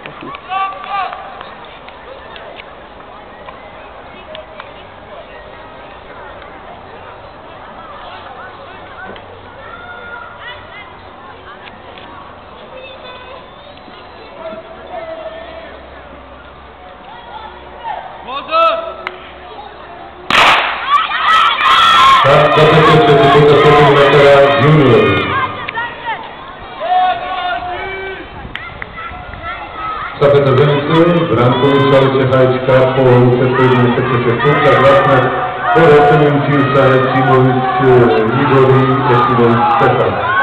ostatní. Tak, zapětě přeciwko metra junior. Štafeta ženskou, brankovú čalice Hajčka po předpovědné sekce Punta Vlastne po doplňujícím se Cimovič Libori Esimovič Stefan.